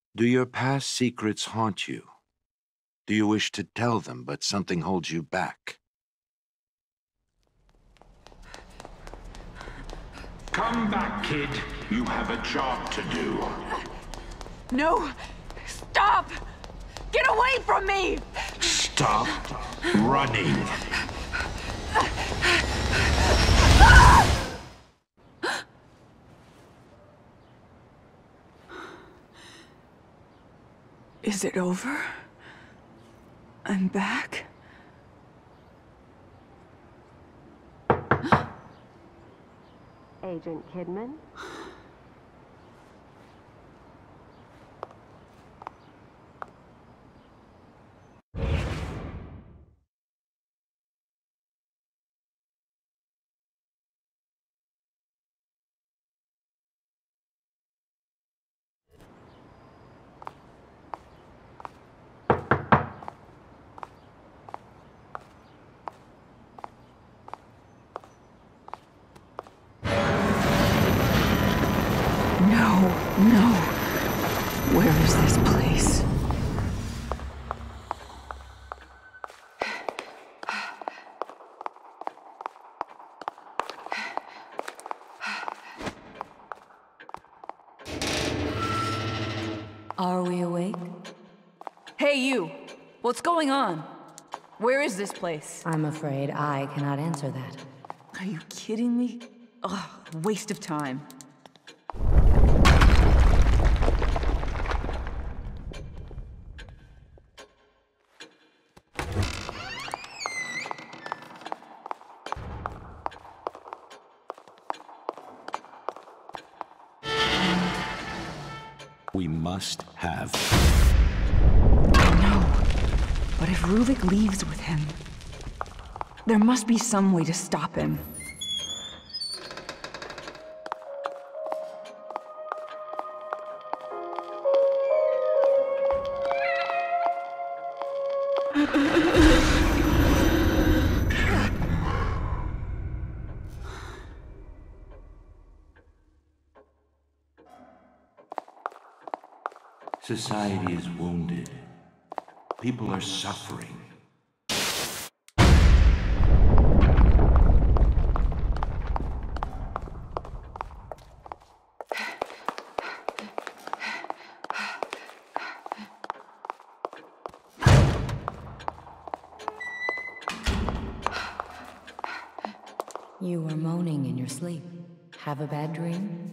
Do your past secrets haunt you? Do you wish to tell them, but something holds you back? Come back, kid. You have a job to do. No! Stop! Get away from me! Stop running. Is it over? I'm back? Agent Kidman? No. Where is this place? Are we awake? Hey, you! What's going on? Where is this place? I'm afraid I cannot answer that. Are you kidding me? Ugh, waste of time. We must have. No. But if Ruvik leaves with him, there must be some way to stop him. Society is wounded. People are suffering. You were moaning in your sleep. Have a bad dream?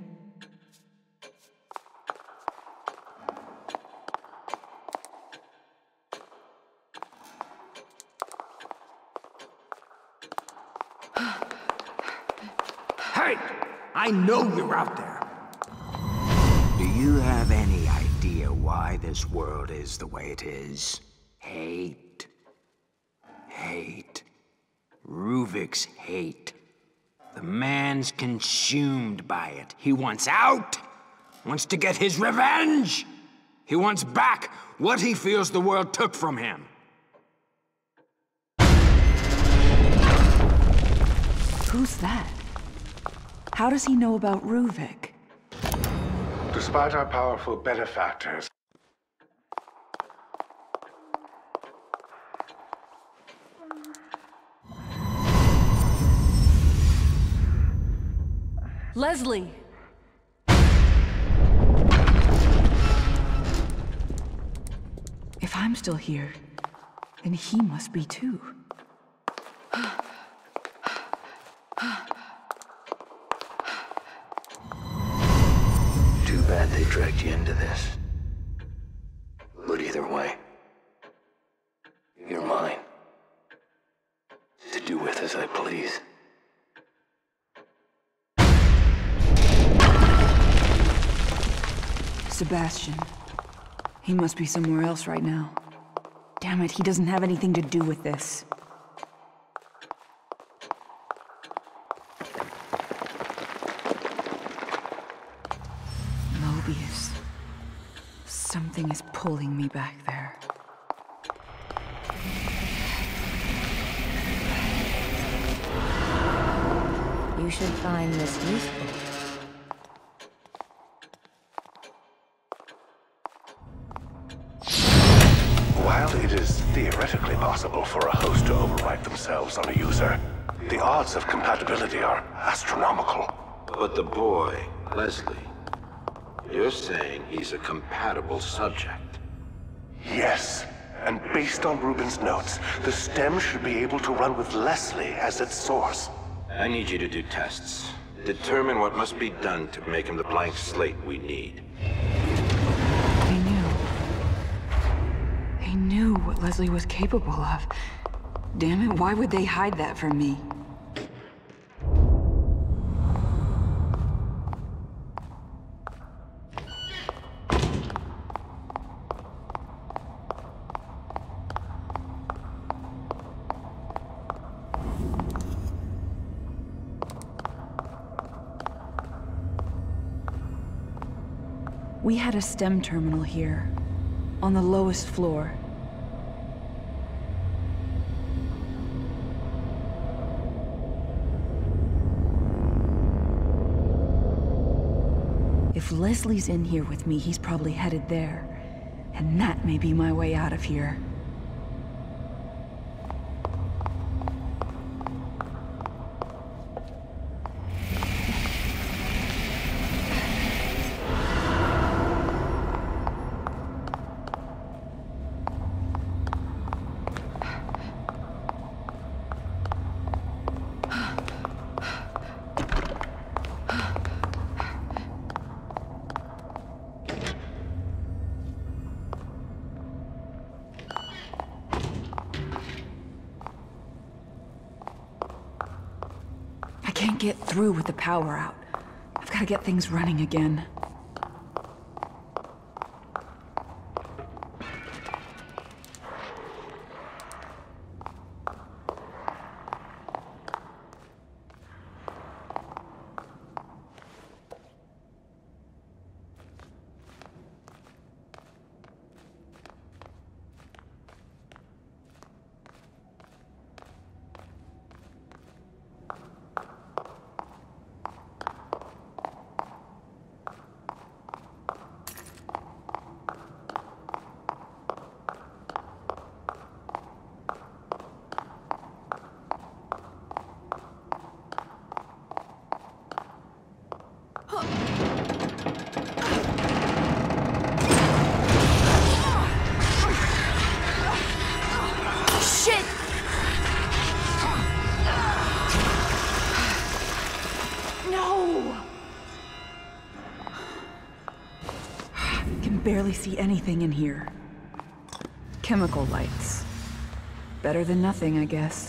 Hey! I know you're out there! Do you have any idea why this world is the way it is? Hate. Hate. Ruvik's hate. The man's consumed by it. He wants out! Wants to get his revenge! He wants back what he feels the world took from him. Who's that? How does he know about Ruvik? Despite our powerful benefactors, Leslie! If I'm still here, then he must be too. Too bad they dragged you into this. But either way, you're mine. To do with as I please. Sebastian. He must be somewhere else right now. Damn it, he doesn't have anything to do with this. Mobius. Something is pulling me back there. You should find this useful. While it is theoretically possible for a host to overwrite themselves on a user, the odds of compatibility are astronomical. But the boy, Leslie, you're saying he's a compatible subject. Yes, and based on Rubin's notes, the stem should be able to run with Leslie as its source. I need you to do tests. Determine what must be done to make him the blank slate we need. They knew what Leslie was capable of. Damn it, why would they hide that from me? We had a STEM terminal here, on the lowest floor. If Leslie's in here with me, he's probably headed there. And that may be my way out of here. I can't get through with the power out. I've got to get things running again. Barely see anything in here. Chemical lights. Better than nothing, I guess.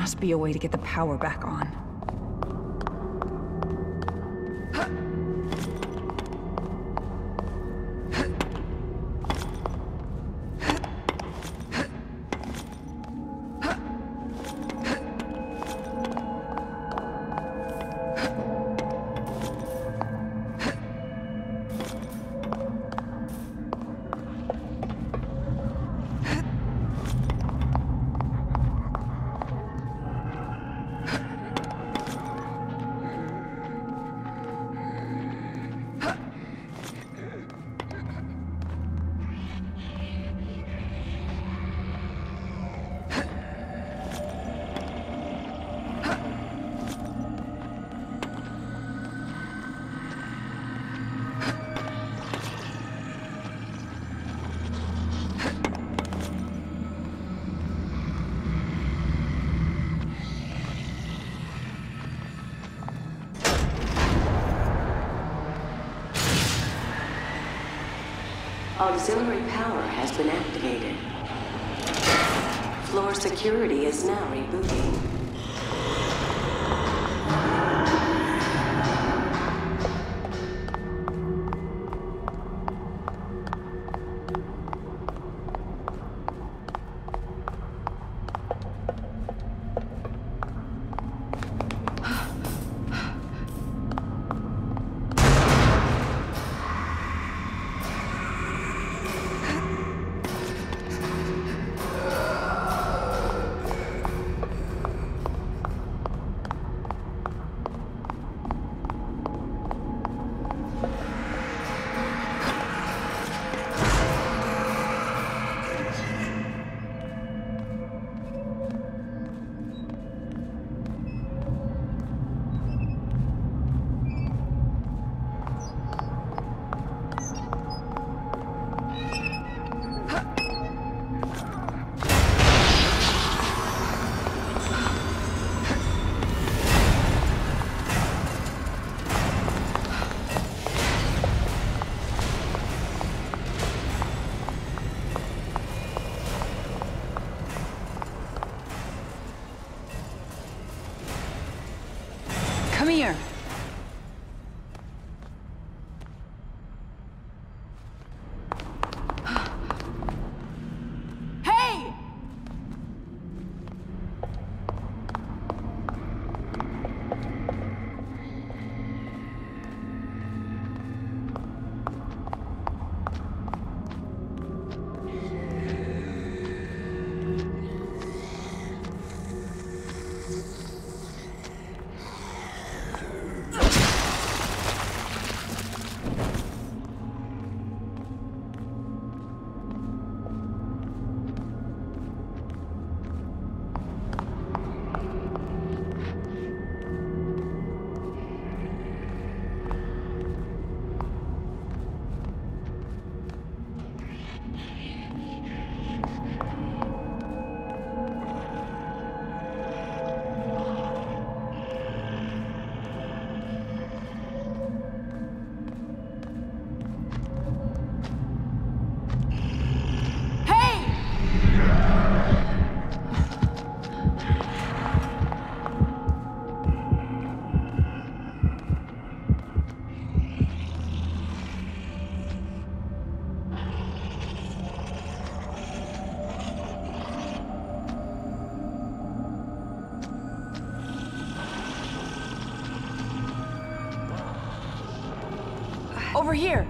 must be a way to get the power back on. Auxiliary power has been activated. Floor security is now rebooting. Come here. Hey! Over here.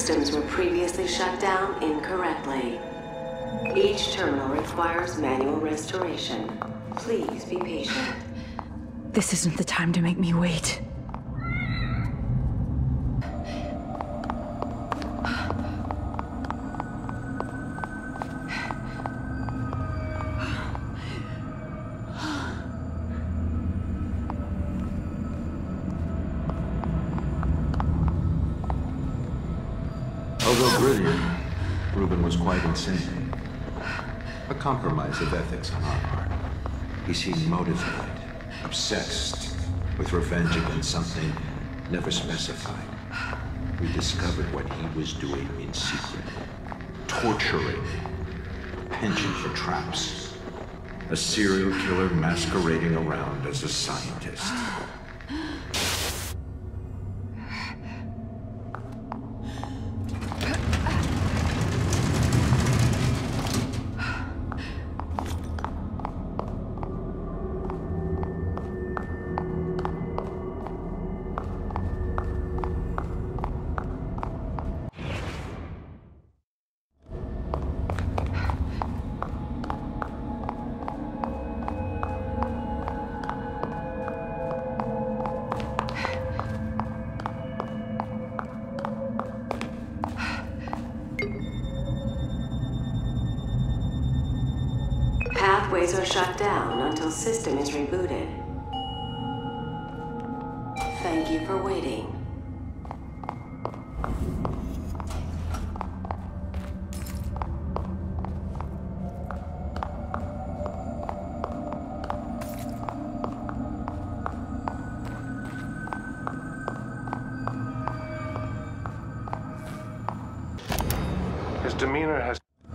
systems were previously shut down incorrectly. Each terminal requires manual restoration. Please be patient. This isn't the time to make me wait. Although brilliant, Reuben was quite insane. A compromise of ethics on our part. He seemed motivated, obsessed, with revenge against something never specified. We discovered what he was doing in secret. Torturing. A penchant for traps. A serial killer masquerading around as a scientist. Pathways are shut down until system is rebooted. Thank you for waiting. His demeanor has...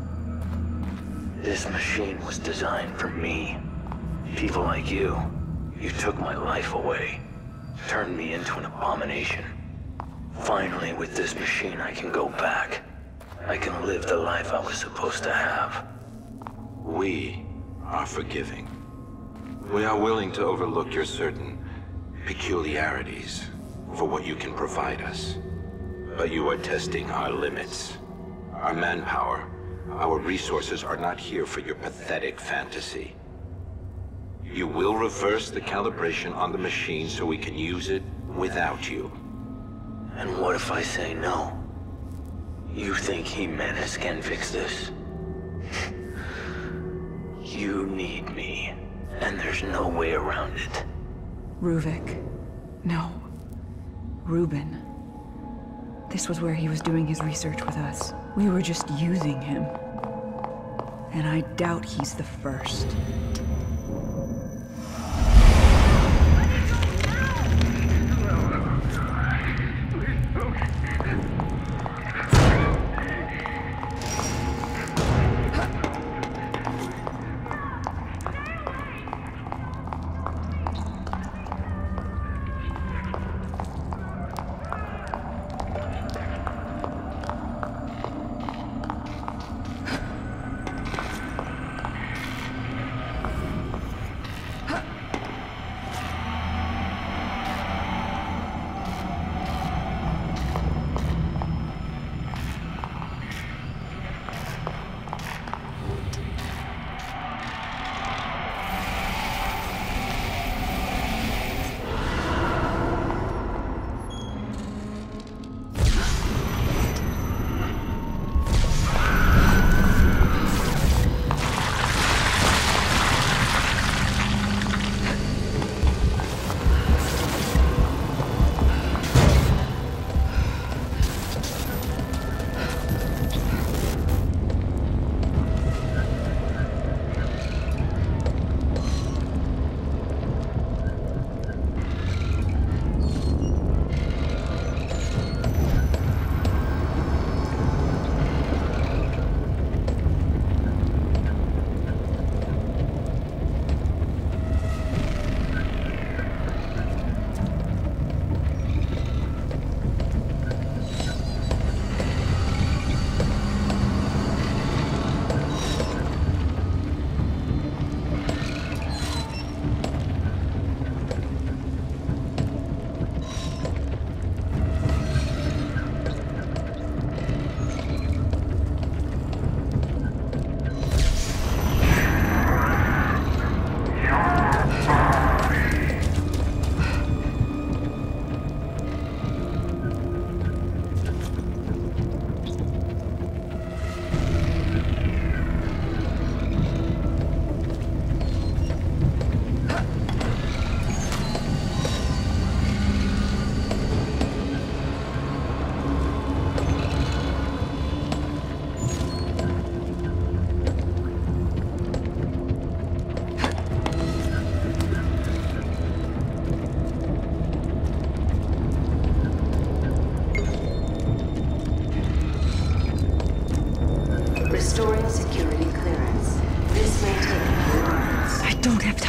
This machine was designed for me. People like you. You took my life away. Turned me into an abomination. Finally, with this machine, I can go back. I can live the life I was supposed to have. We are forgiving. We are willing to overlook your certain peculiarities for what you can provide us. But you are testing our limits. Our manpower, our resources are not here for your pathetic fantasy. You will reverse the calibration on the machine so we can use it without you. And what if I say no? You think Jimenez can fix this? You need me, and there's no way around it. Ruvik. No. Reuben. This was where he was doing his research with us. We were just using him. And I doubt he's the first.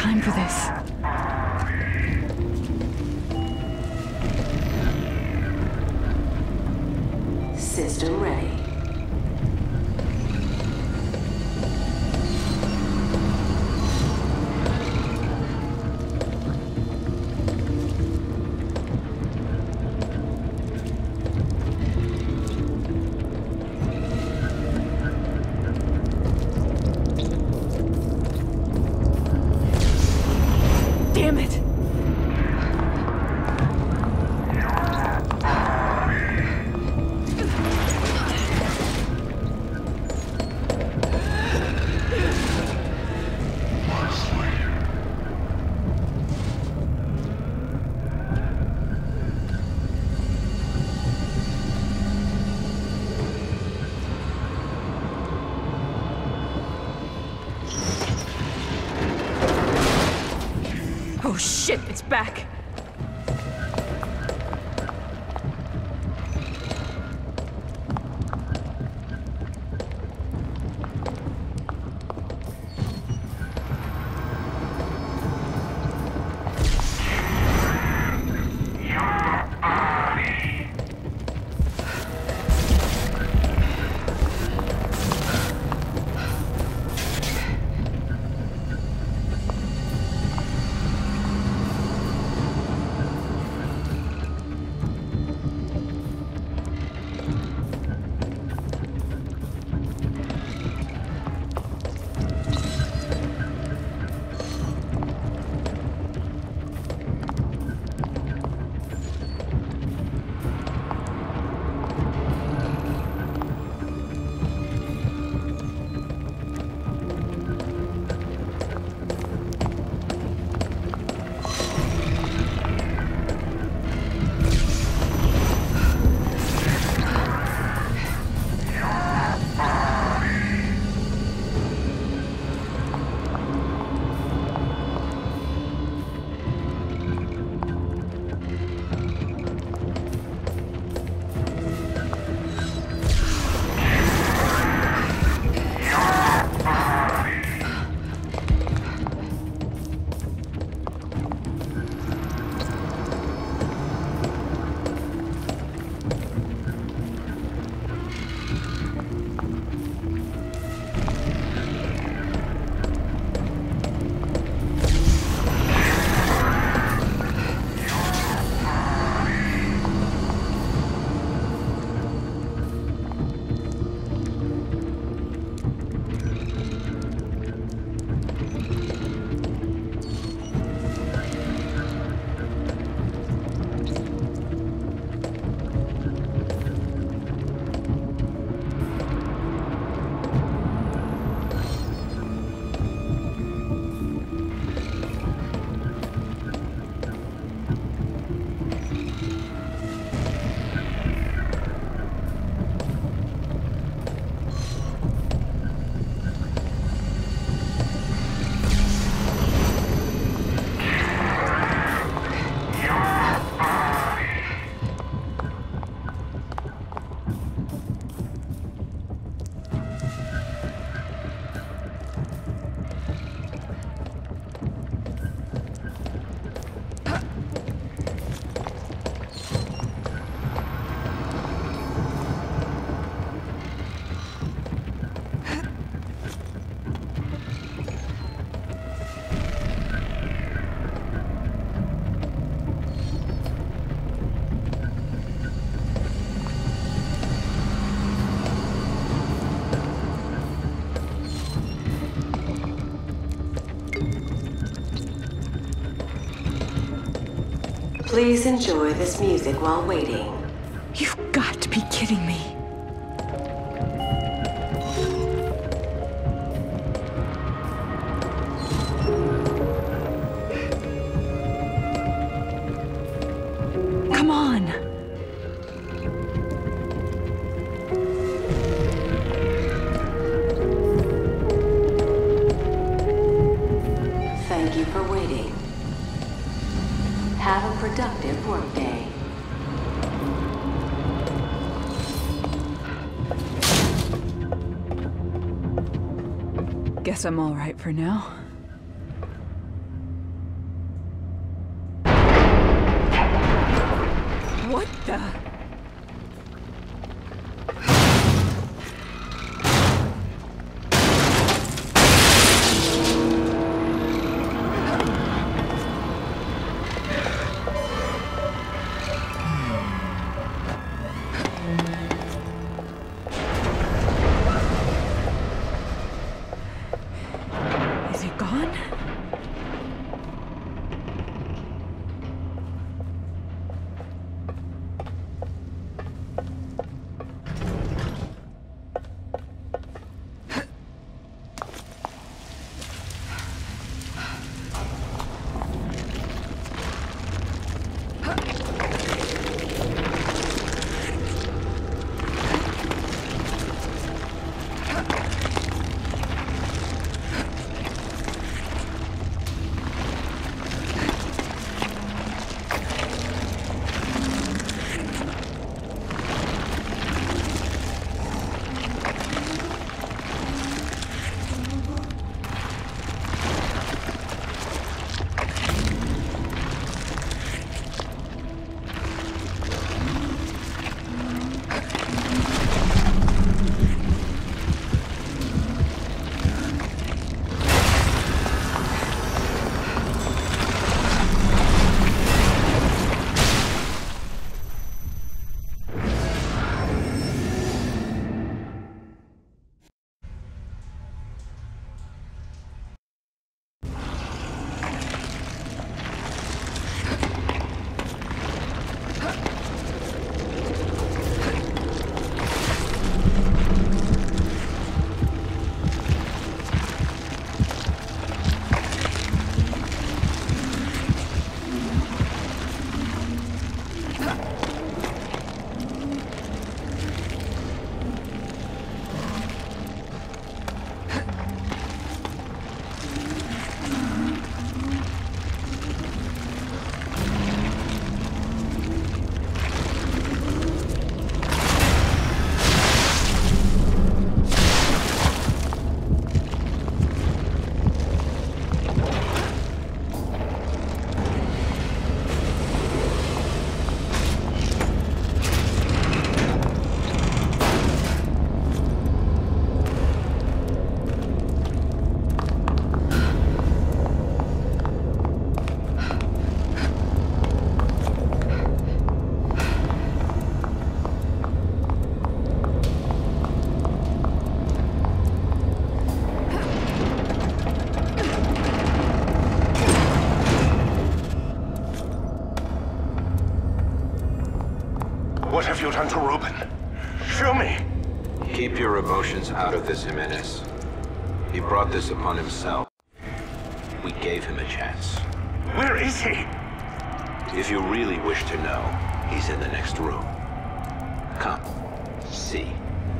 time for this. System ready. Damn it! Oh shit, it's back! Please enjoy this music while waiting. You've got to be kidding me. Come on. Thank you for waiting. Have a productive workday. Guess I'm all right for now. What the? Is it gone? What have you done to Reuben? Show me! Keep your emotions out of this, Jimenez. He brought this upon himself. We gave him a chance. Where is he? If you really wish to know, he's in the next room. Come, see.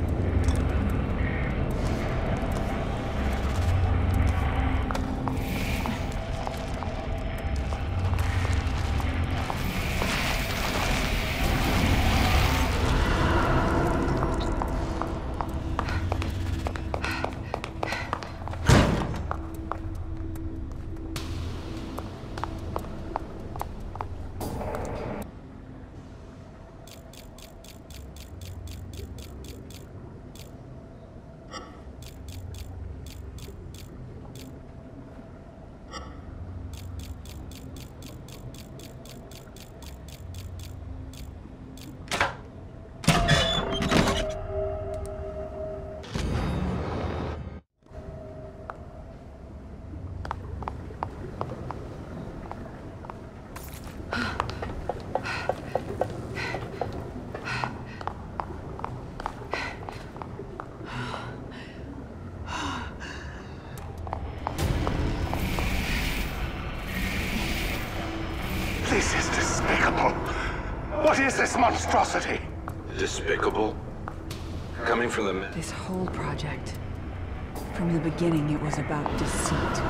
This is despicable. What is this monstrosity? Despicable? Coming from the... This whole project. From the beginning, it was about deceit.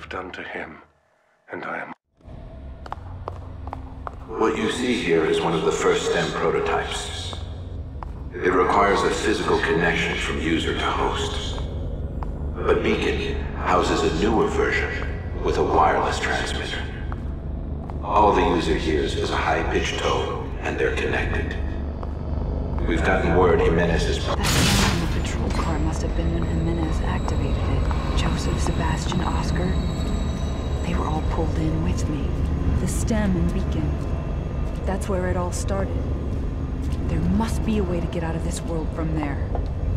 have done to him, and I am... What you see here is one of the first STEM prototypes. It requires a physical connection from user to host. But Beacon houses a newer version with a wireless transmitter. All the user hears is a high-pitched tone, and they're connected. We've gotten word Jimenez's... That sound in the patrol car must have been when Jimenez activated it. Joseph, Sebastian, Oscar. They were all pulled in with me. The STEM and Beacon. That's where it all started. There must be a way to get out of this world from there.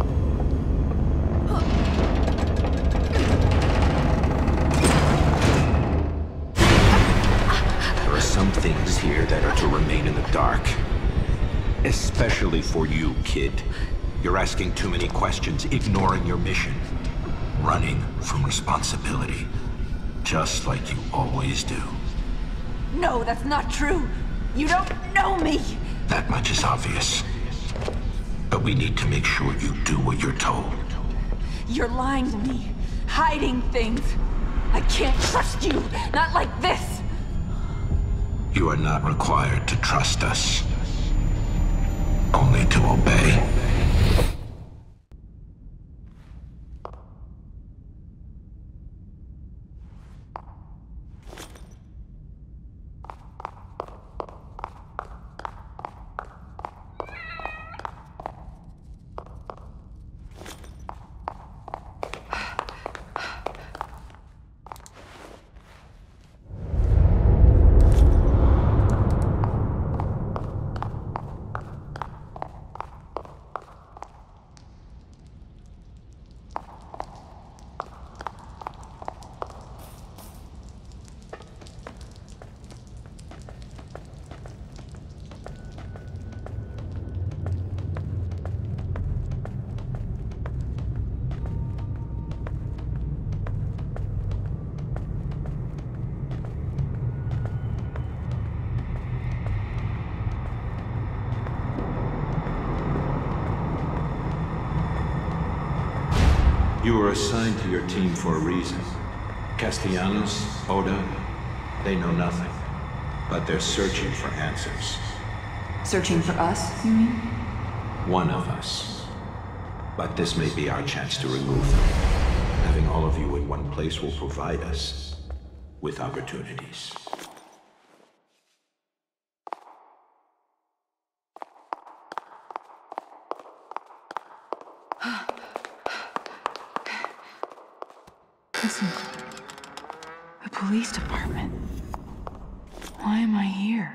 There are some things here that are to remain in the dark. Especially for you, kid. You're asking too many questions, ignoring your mission. Running from responsibility. Just like you always do. No, that's not true! You don't know me! That much is obvious. But we need to make sure you do what you're told. You're lying to me. Hiding things. I can't trust you! Not like this! You are not required to trust us. Only to obey. You were assigned to your team for a reason. Castellanos, Oda, they know nothing. But they're searching for answers. Searching for us, you mean? One of us. But this may be our chance to remove them. Having all of you in one place will provide us with opportunities. Listen, the police department. Why am I here?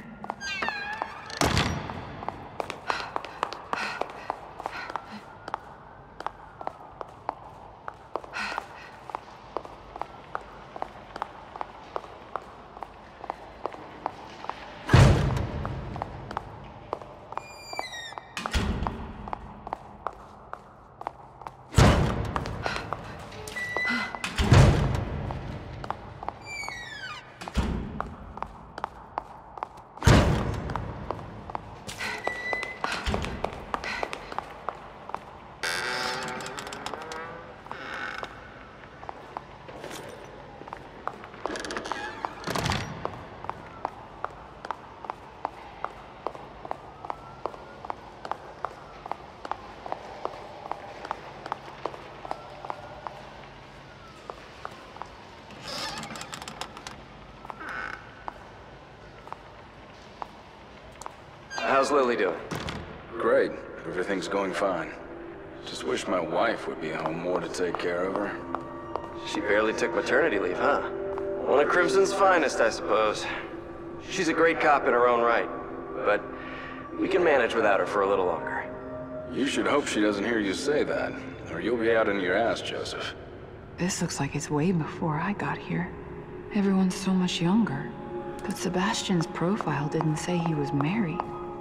How's Lily doing? Great. Everything's going fine. Just wish my wife would be home more to take care of her. She barely took maternity leave, huh? One of Crimson's finest, I suppose. She's a great cop in her own right, but we can manage without her for a little longer. You should hope she doesn't hear you say that, or you'll be out in your ass, Joseph. This looks like it's way before I got here. Everyone's so much younger. But Sebastian's profile didn't say he was married.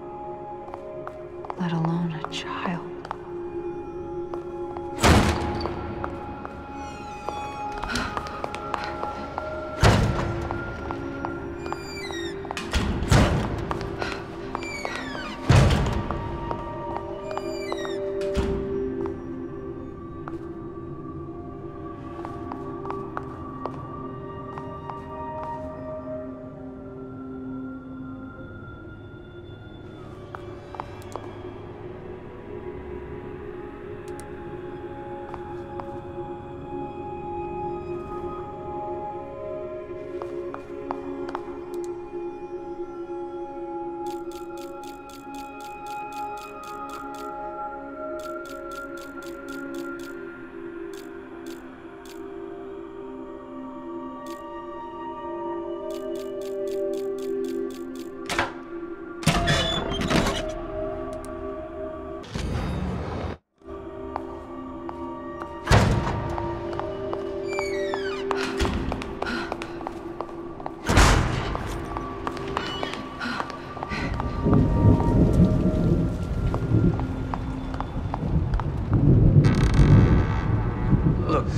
Let alone a child.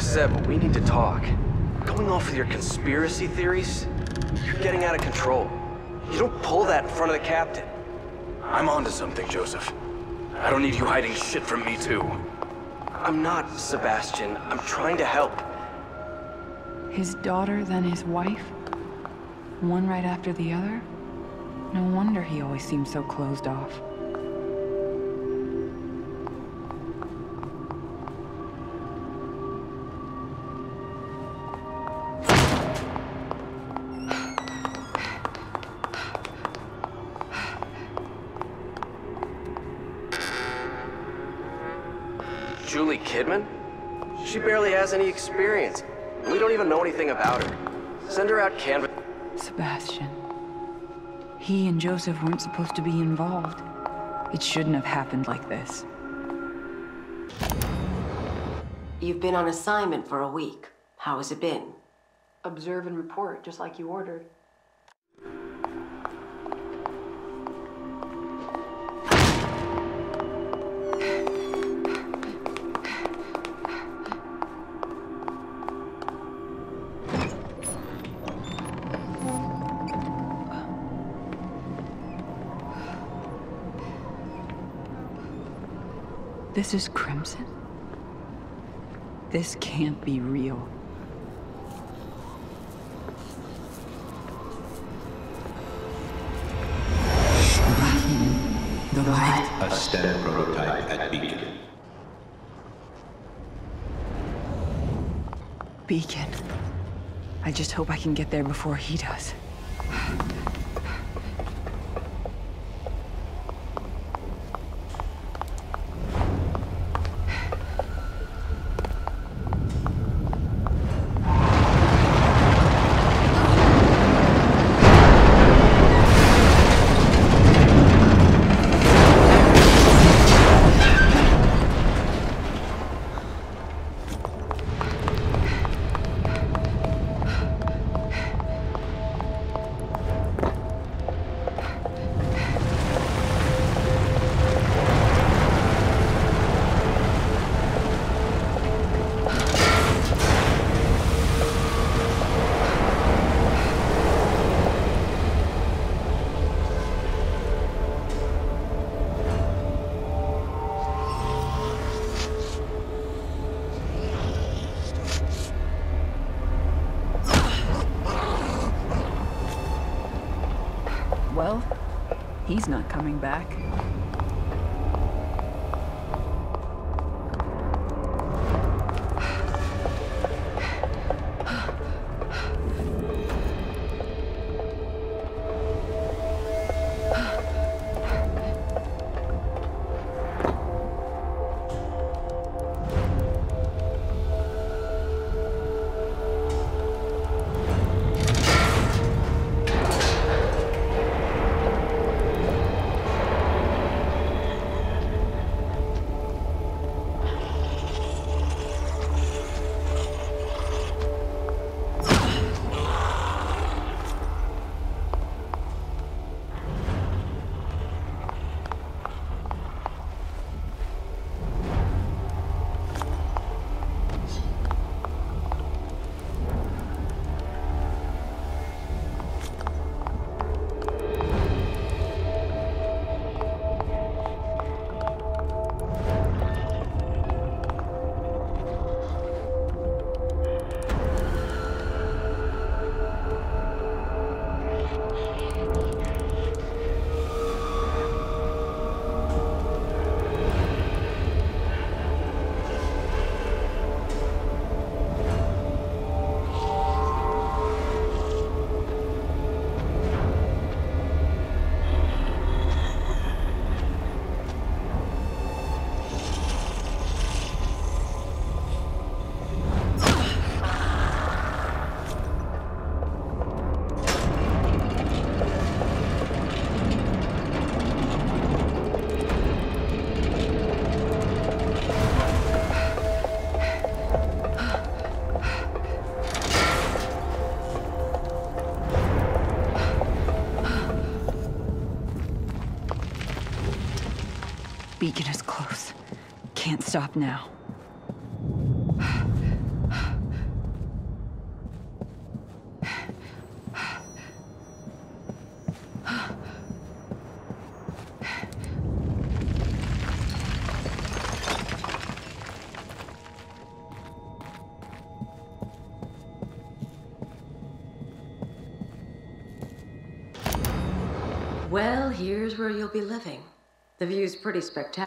Seb, we need to talk. Going off with your conspiracy theories? You're getting out of control. You don't pull that in front of the captain. I'm onto something, Joseph. I don't need you hiding shit from me, too. I'm not, Sebastian. I'm trying to help. His daughter, then his wife? One right after the other? No wonder he always seemed so closed off. Juli Kidman? She barely has any experience. We don't even know anything about her. Send her out canvas. Sebastian. He and Joseph weren't supposed to be involved. It shouldn't have happened like this. You've been on assignment for a week. How has it been? Observe and report, just like you ordered. This is Crimson? This can't be real. The light. A STEM prototype at Beacon. Beacon. I just hope I can get there before he does. Well, he's not coming back. Beacon is close. Can't stop now. here's where you'll be living. The view's pretty spectacular.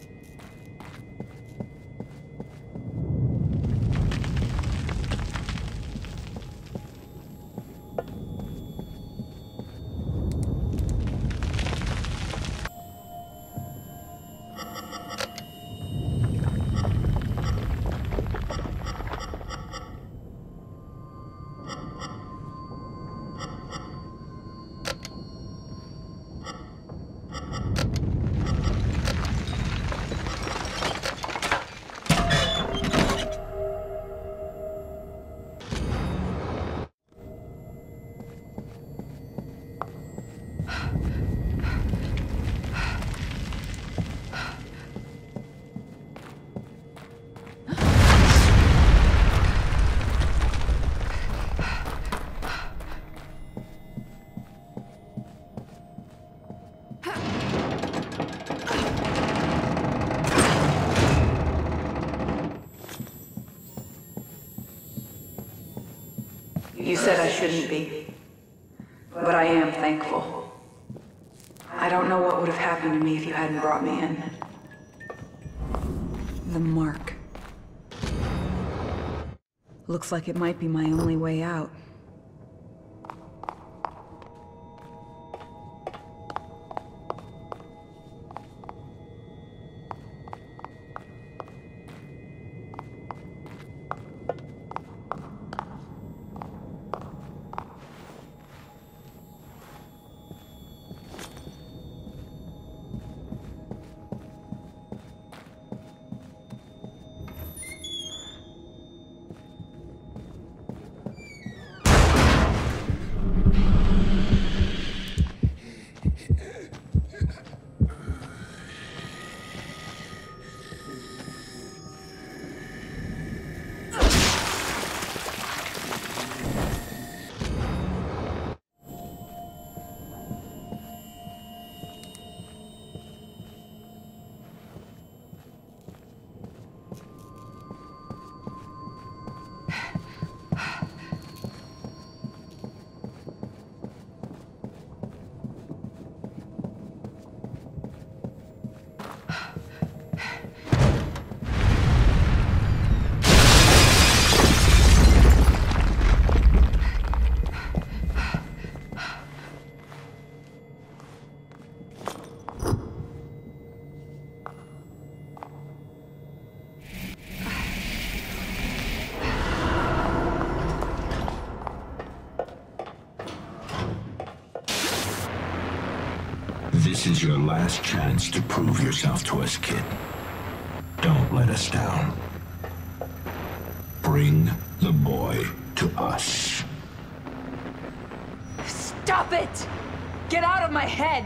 You said I shouldn't be, but I am thankful. I don't know what would have happened to me if you hadn't brought me in. The mark. Looks like it might be my only way out. This is your last chance to prove yourself to us, kid. Don't let us down. Bring the boy to us. Stop it! Get out of my head!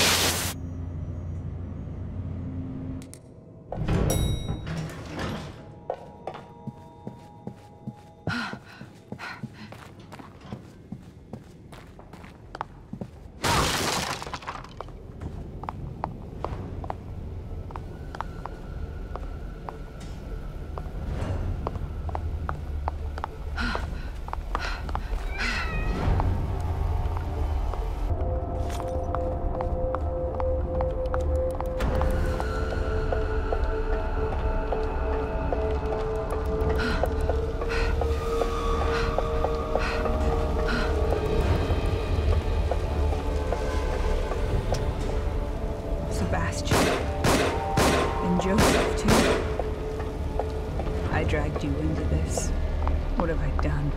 Sebastian. And Joseph, too. I dragged you into this. What have I done?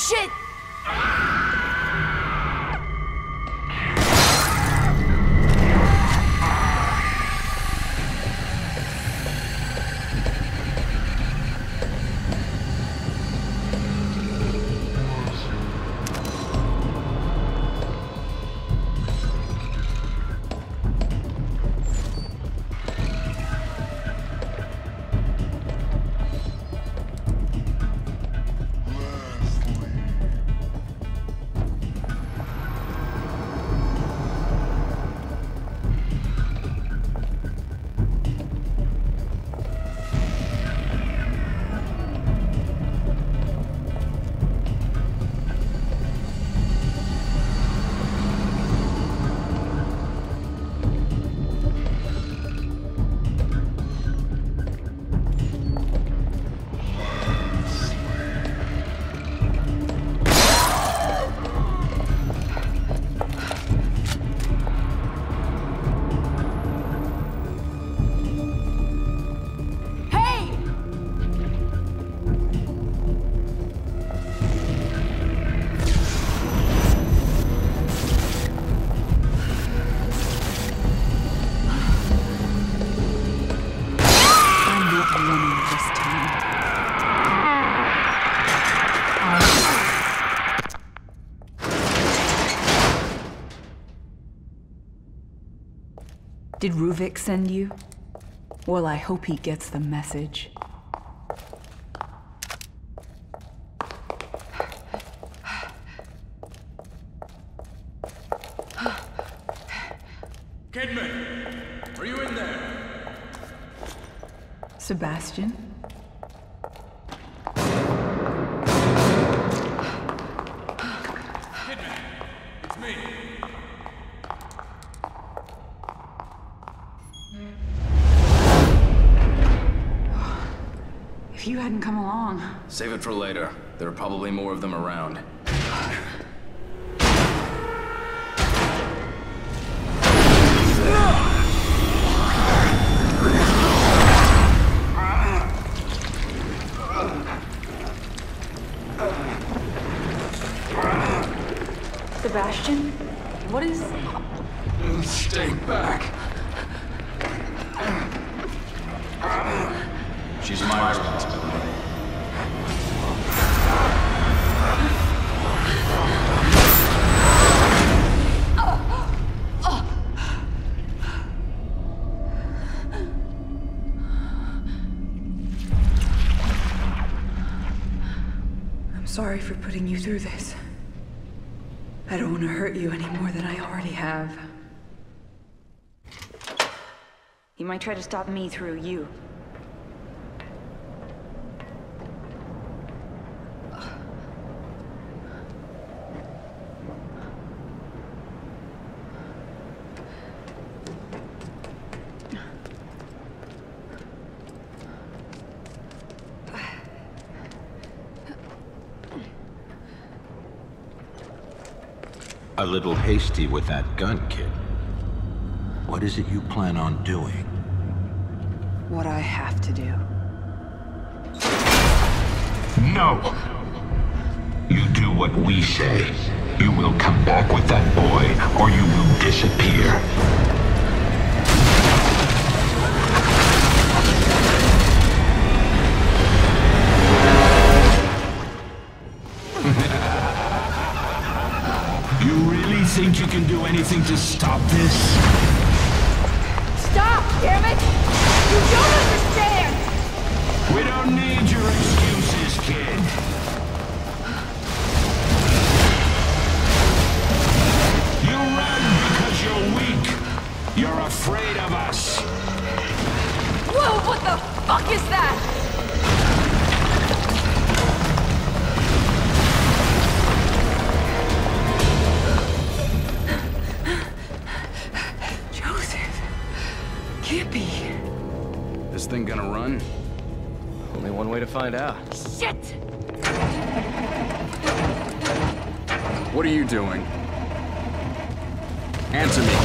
shit! Did Ruvik send you? Well, I hope he gets the message. Kidman! Are you in there? Sebastian? Kidman! It's me! If you hadn't come along... Save it for later. There are probably more of them around. Sebastian? What is... Stay back. She's my responsibility. I'm sorry for putting you through this. I don't want to hurt you any more than I already have. He might try to stop me through you. A little hasty with that gun, kid. What is it you plan on doing? What I have to do. No! You do what we say. You will come back with that boy, or you will disappear. You really think you can do anything to stop this? Stop, damn it! You don't understand! We don't need your excuses, kid. You run because you're weak. You're afraid of us. Whoa, what the fuck is that? This thing gonna run? Only one way to find out. Shit! What are you doing? Answer me.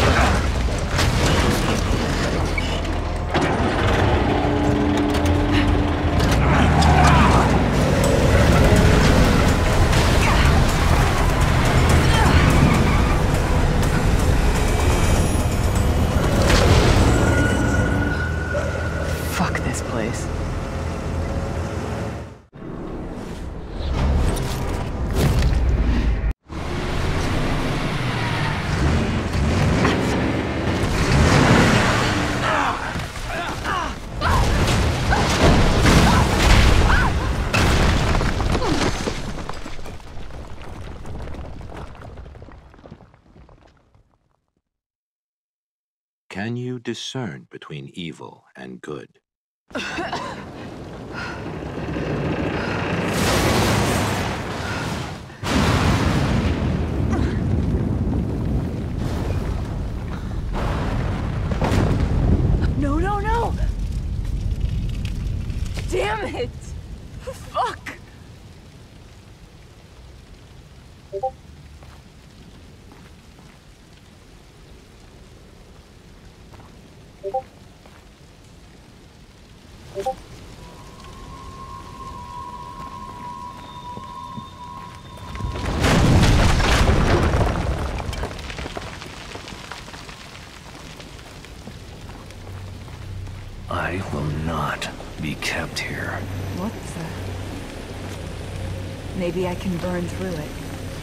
Can you discern between evil and good? No, no, no! Damn it! Fuck! I will not be kept here. What the... Maybe I can burn through it.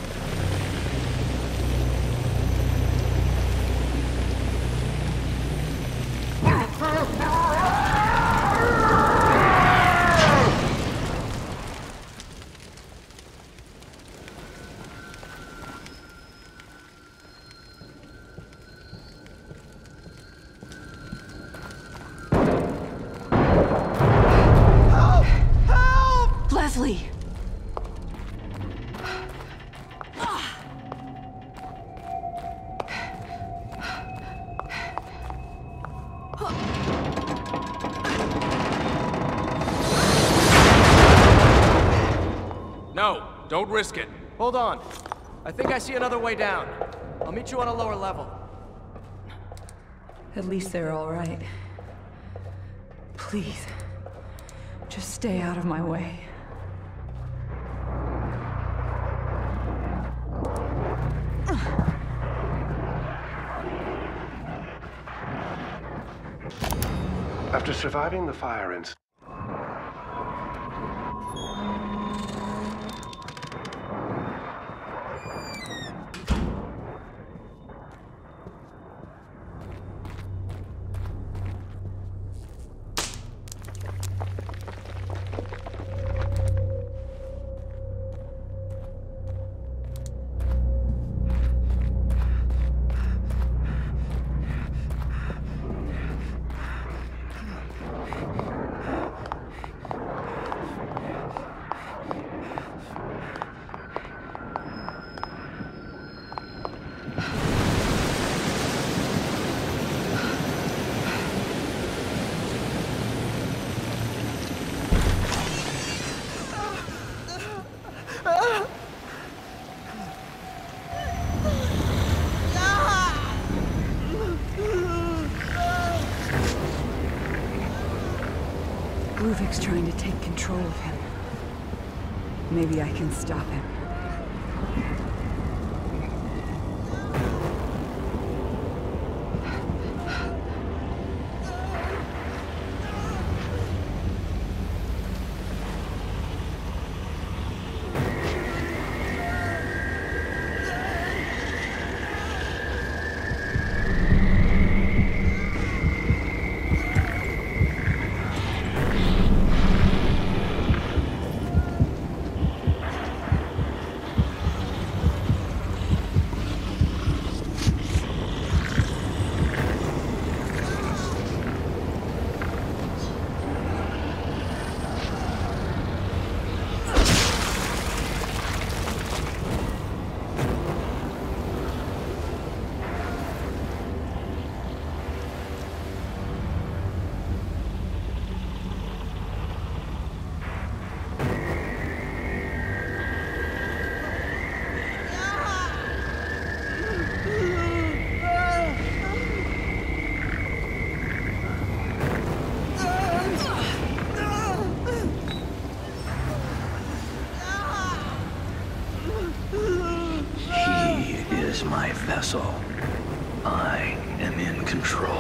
Leslie! No, don't risk it. Hold on. I think I see another way down. I'll meet you on a lower level. At least they're all right. Please, just stay out of my way. After surviving the fire incident, Ruvik's trying to take control of him. Maybe I can stop him. My vessel. I am in control.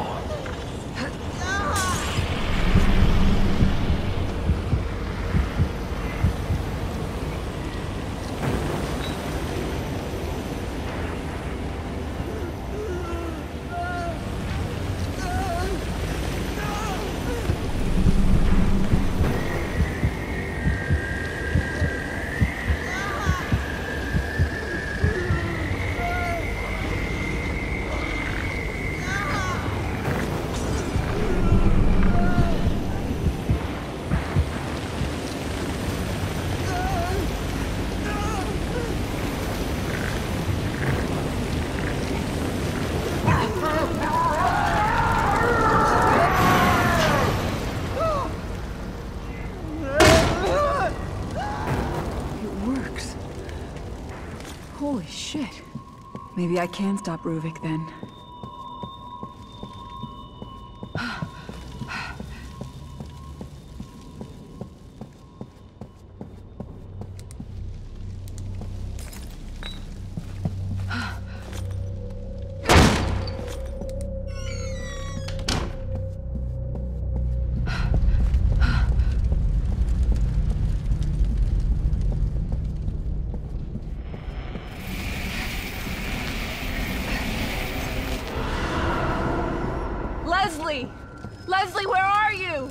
Holy shit. Maybe I can stop Ruvik then. Leslie! Leslie, where are you?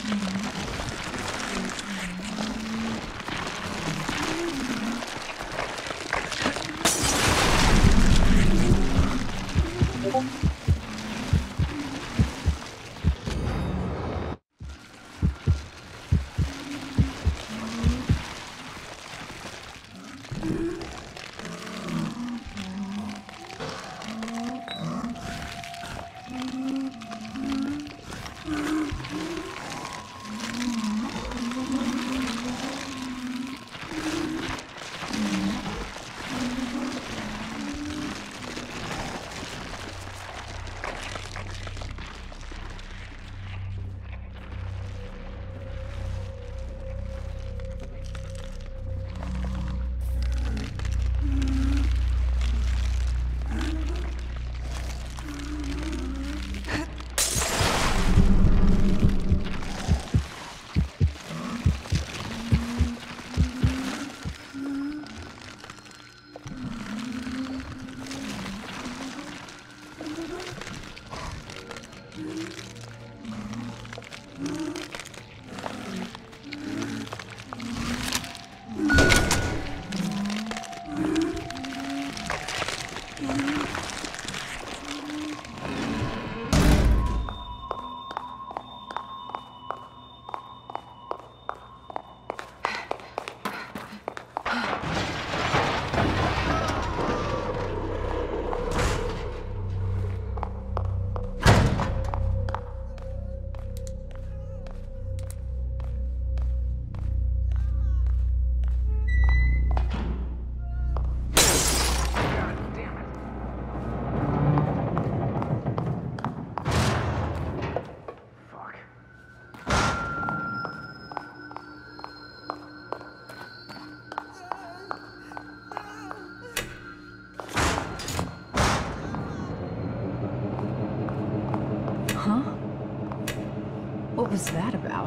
What was that about?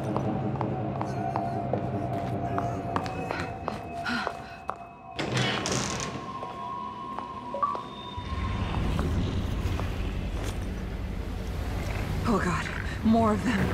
Oh God, more of them.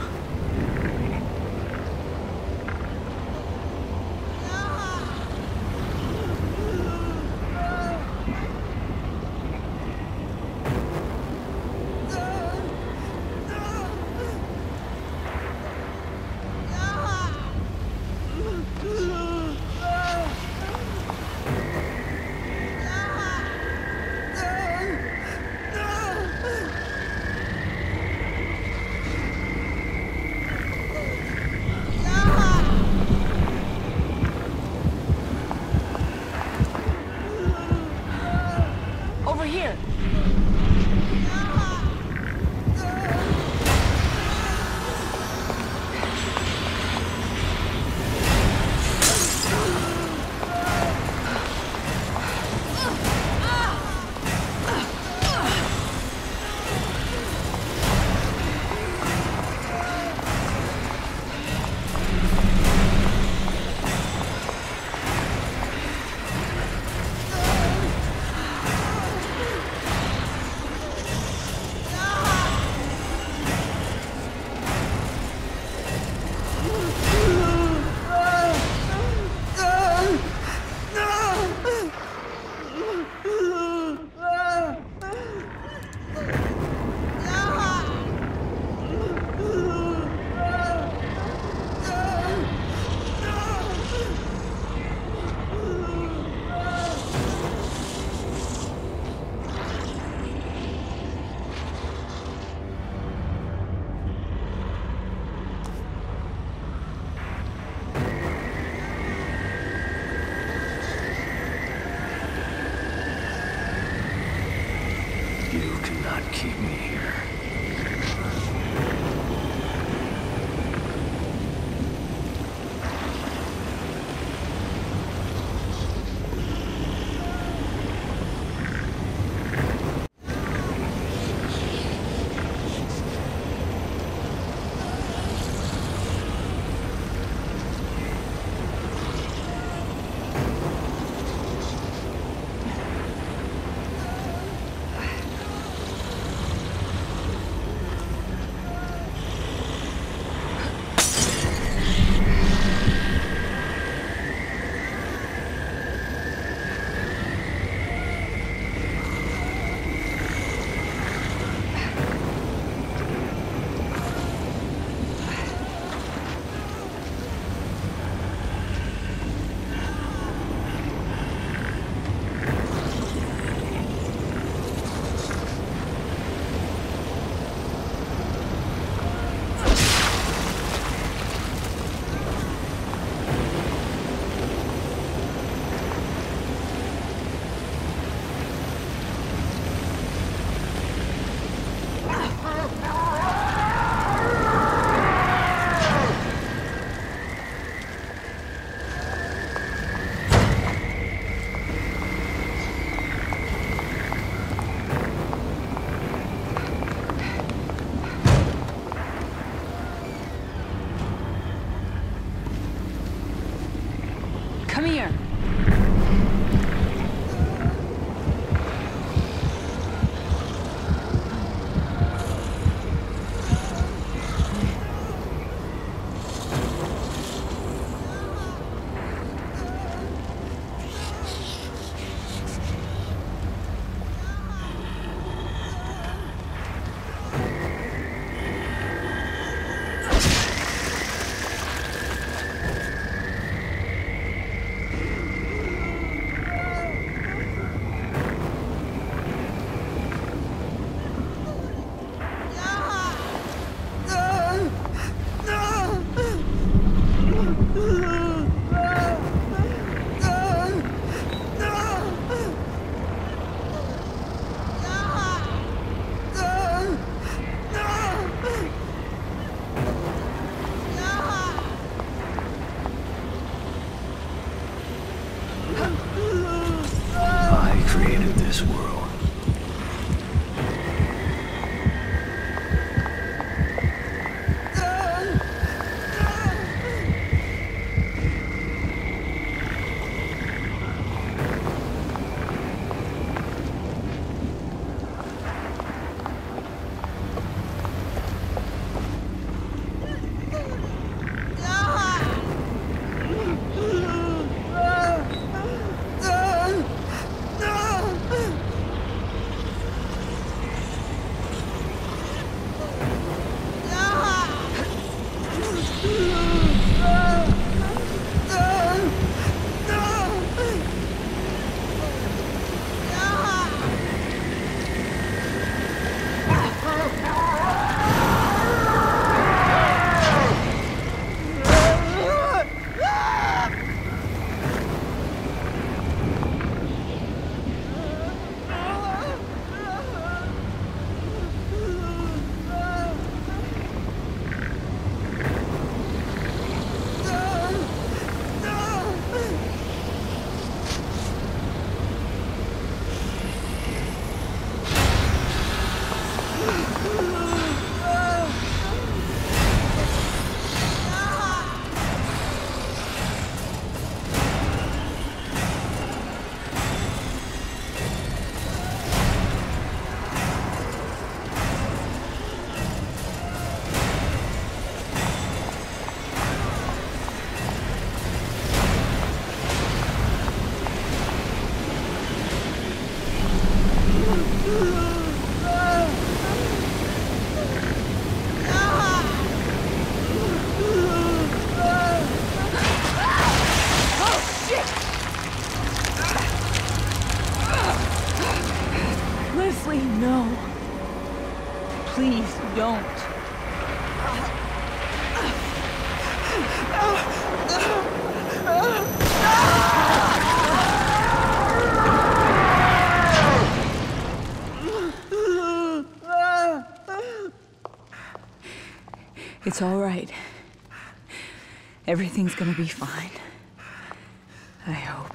It's all right. Everything's gonna be fine. I hope.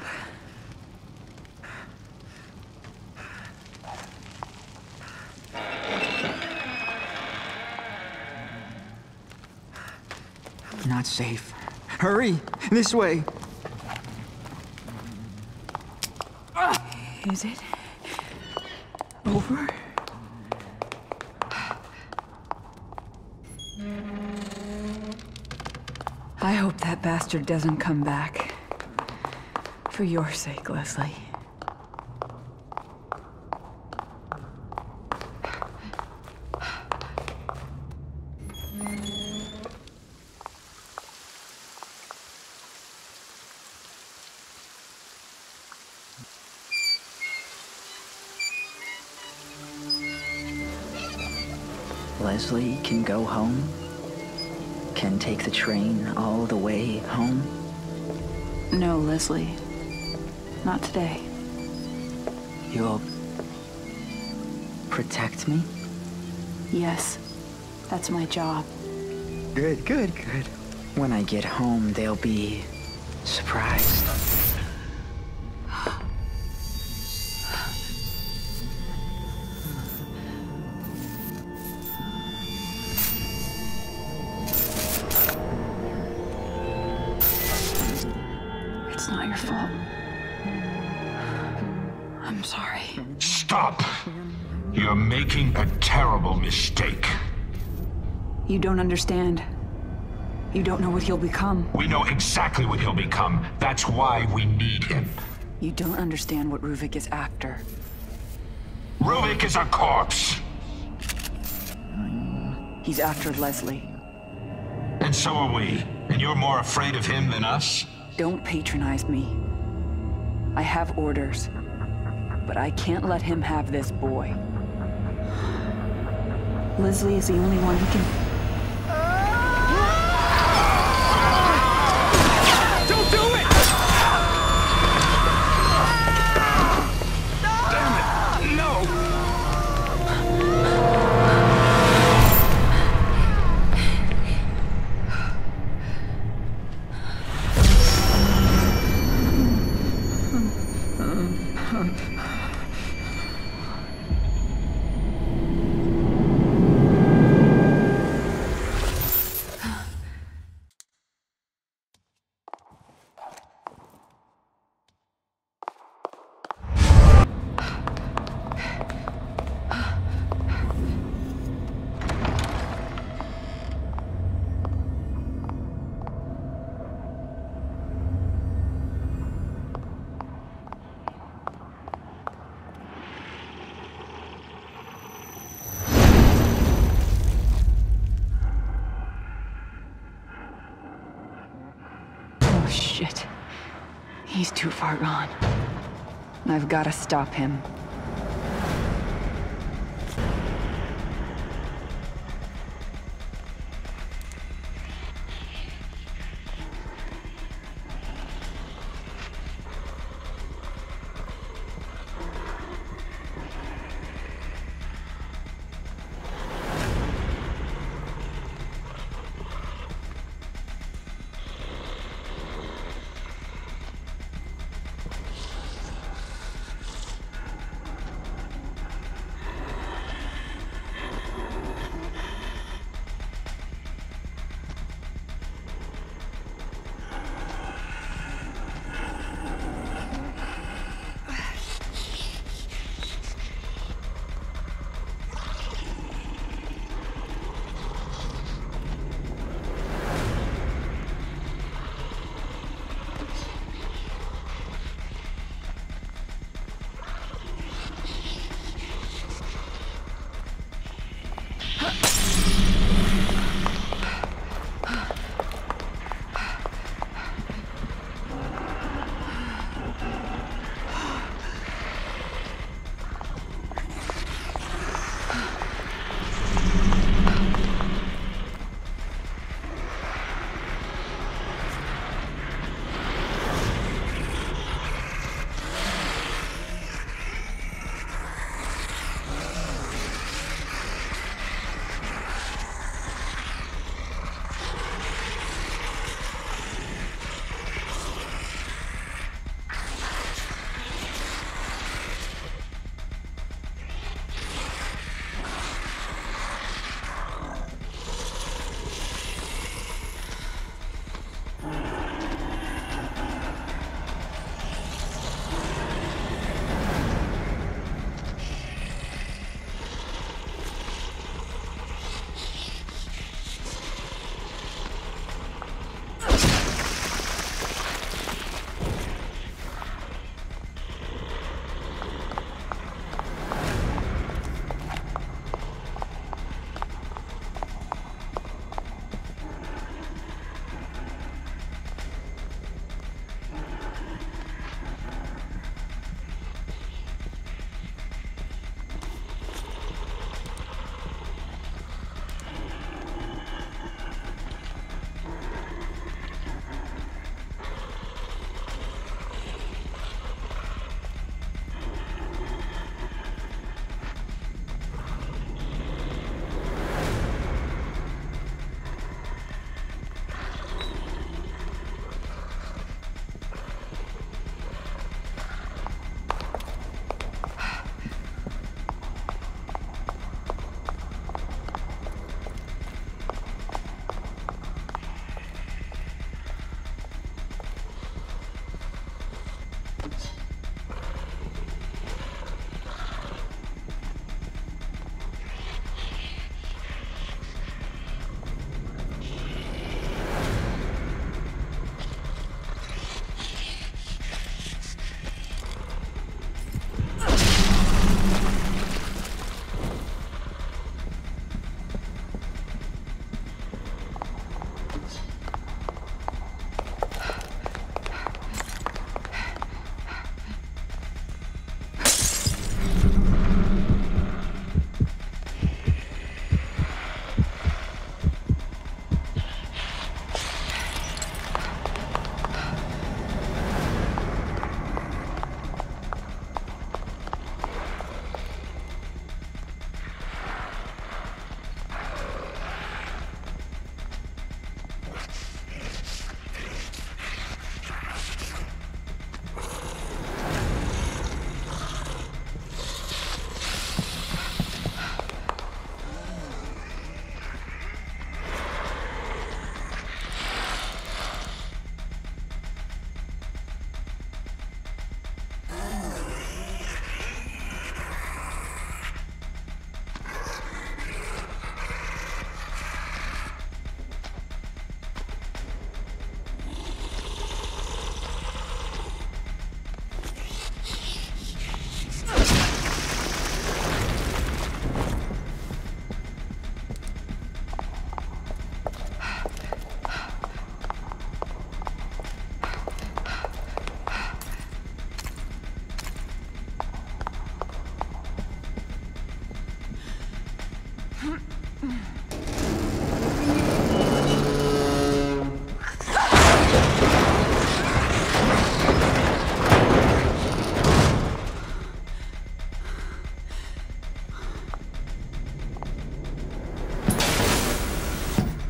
Not safe. Hurry! This way! Is it over? I hope that bastard doesn't come back. For your sake, Leslie. Leslie can go home? Can take the train all the way home? No, Leslie. Not today. You'll protect me? Yes. That's my job. Good, good, good. When I get home, they'll be surprised. It's not your fault. I'm sorry. Stop! You're making a terrible mistake. You don't understand. You don't know what he'll become. We know exactly what he'll become. That's why we need him. You don't understand what Ruvik is after. Ruvik is a corpse. He's after Leslie. And so are we. And you're more afraid of him than us? Don't patronize me. I have orders. But I can't let him have this boy. Leslie is the only one who can... Don't do it! Damn it! No! Shit. He's too far gone. I've got to stop him.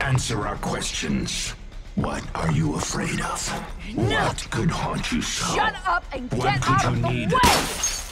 Answer our questions. What are you afraid of? No! What could haunt you so? Shut up and What get could out you of the need? way!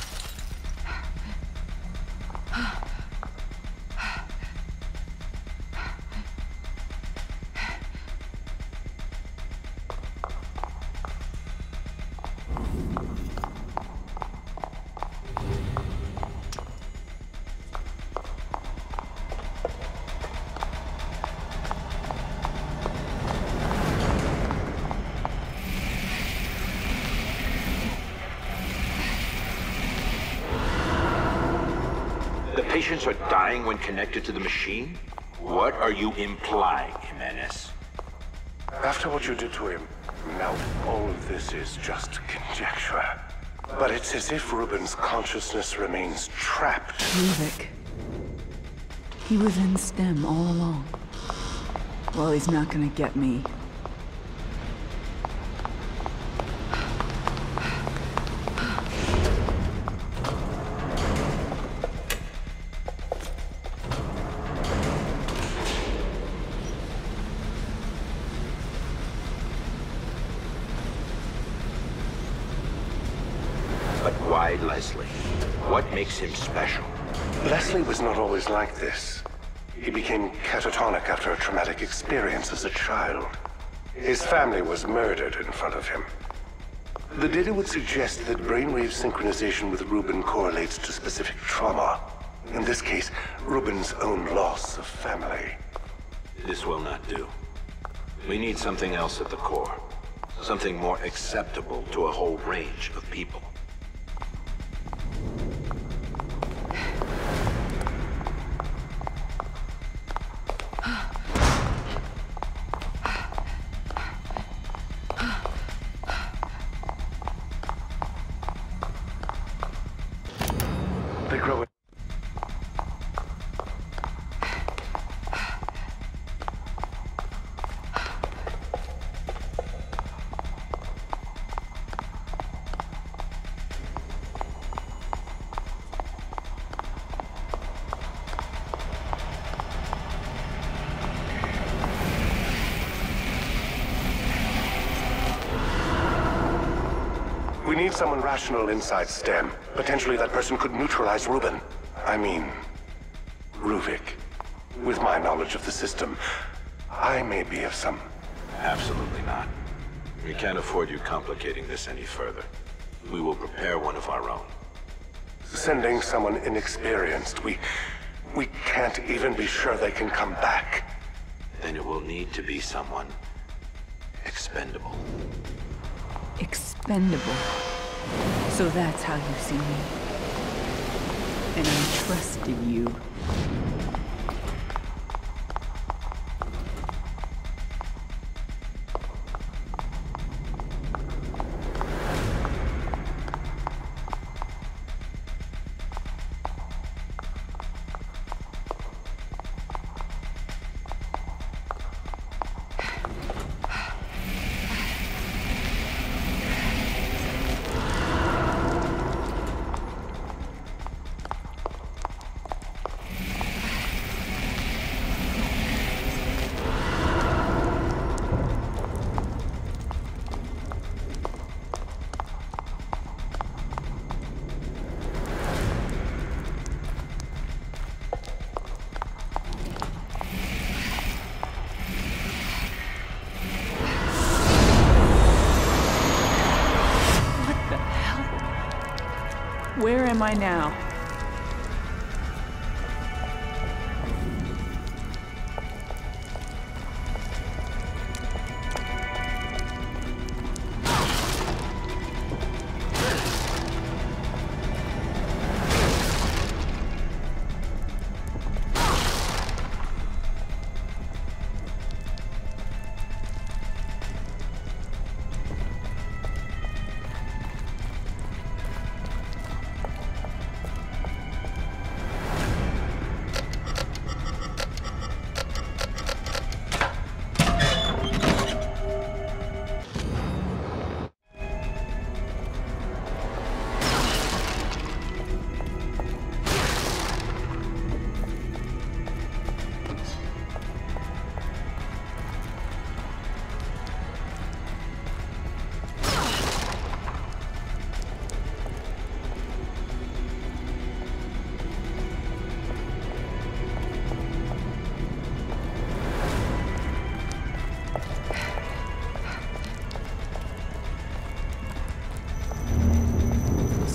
Patients are dying when connected to the machine? What are you implying, Jimenez? After what you did to him, now all of this is just conjecture. But it's as if Ruben's consciousness remains trapped. Ruvik. He was in STEM all along. Well, he's not gonna get me. Leslie. What makes him special? Leslie was not always like this. He became catatonic after a traumatic experience as a child. His family was murdered in front of him. The data would suggest that brainwave synchronization with Ruben correlates to specific trauma. In this case, Ruben's own loss of family. This will not do. We need something else at the core. Something more acceptable to a whole range of people. We need someone rational inside STEM. Potentially that person could neutralize Ruben. I mean, Ruvik. With my knowledge of the system, I may be of some... Absolutely not. We can't afford you complicating this any further. We will prepare one of our own. Sending someone inexperienced, we can't even be sure they can come back. Then it will need to be someone expendable. Expendable. So that's how you see me. And I trusted you. Where am I now?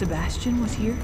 Sebastian was here?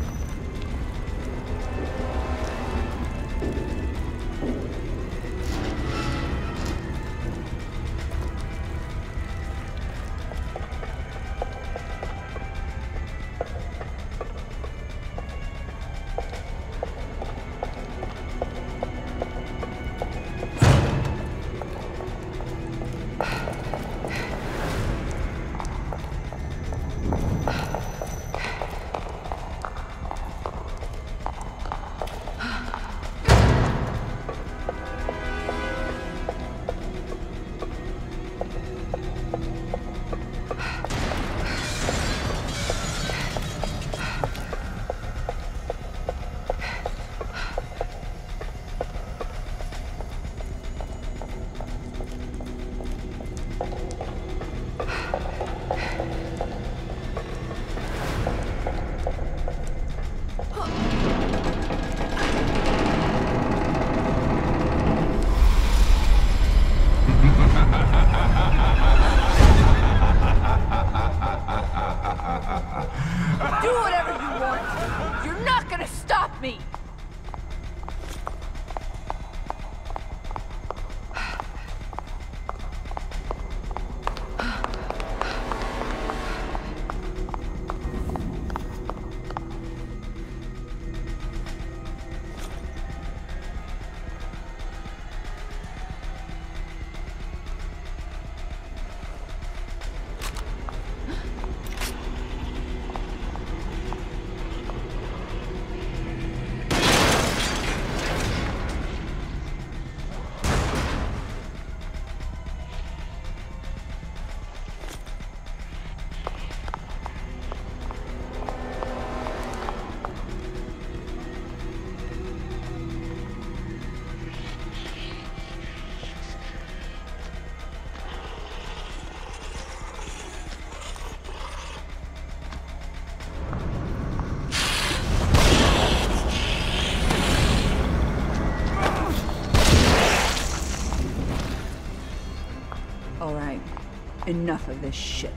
Enough of this shit.